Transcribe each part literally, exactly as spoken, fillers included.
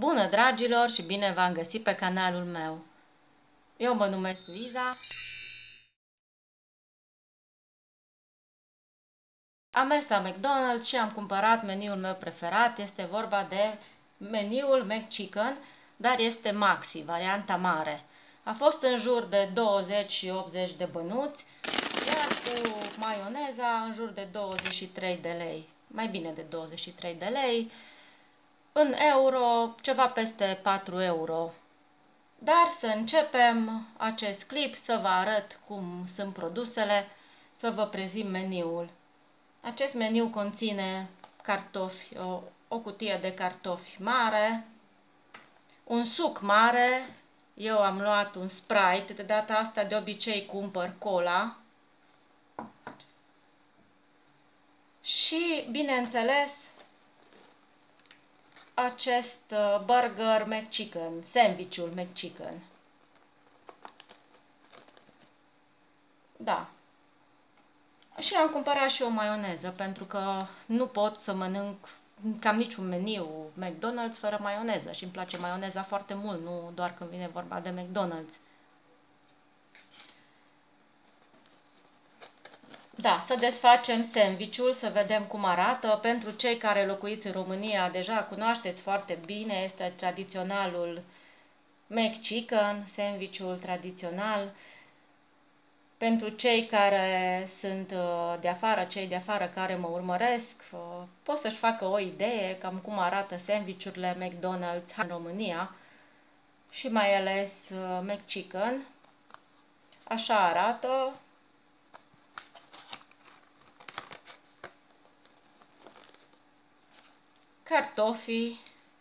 Bună, dragilor, și bine v-am găsit pe canalul meu. Eu mă numesc Luiza. Am mers la McDonald's și am cumpărat meniul meu preferat. Este vorba de meniul McChicken, dar este maxi, varianta mare. A fost în jur de douăzeci și optzeci de bănuți, iar cu maioneza în jur de douăzeci și trei de lei. Mai bine de douăzeci și trei de lei. În euro, ceva peste patru euro. Dar să începem acest clip să vă arăt cum sunt produsele, să vă prezint meniul. Acest meniu conține cartofi, o, o cutie de cartofi mare, un suc mare, eu am luat un Sprite, de data asta de obicei cumpăr cola și, bineînțeles, acest burger McChicken, sandwichul McChicken. Da. Și am cumpărat și o maioneză, pentru că nu pot să mănânc cam niciun meniu McDonald's fără maioneză și îmi place maioneza foarte mult, nu doar când vine vorba de McDonald's. Da, să desfacem sandwichul, să vedem cum arată. Pentru cei care locuiți în România, deja cunoașteți foarte bine, este tradiționalul McChicken, sandwichul tradițional. Pentru cei care sunt de afară, cei de afară care mă urmăresc, pot să-și facă o idee cam cum arată sandwichurile McDonald's în România și mai ales McChicken. Așa arată. Cartofii,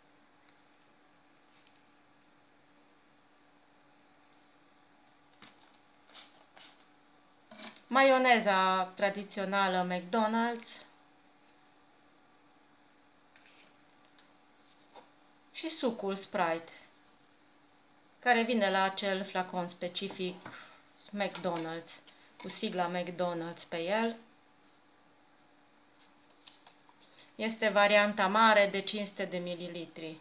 maioneza tradițională McDonald's și sucul Sprite, care vine la acel flacon specific McDonald's, cu sigla McDonald's pe el. Este varianta mare de cinci sute de mililitri.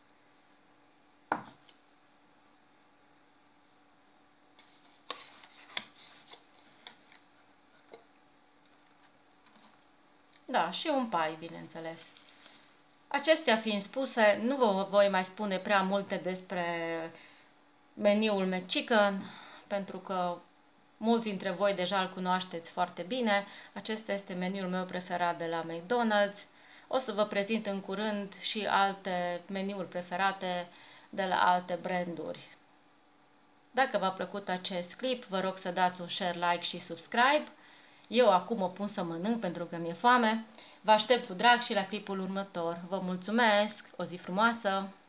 Da, și un pai, bineînțeles. Acestea fiind spuse, nu vă voi mai spune prea multe despre meniul McChicken, pentru că mulți dintre voi deja îl cunoașteți foarte bine. Acesta este meniul meu preferat de la McDonald's. O să vă prezint în curând și alte meniuri preferate de la alte branduri. Dacă v-a plăcut acest clip, vă rog să dați un share, like și subscribe. Eu acum mă pun să mănânc pentru că mi-e foame. Vă aștept cu drag și la clipul următor. Vă mulțumesc! O zi frumoasă!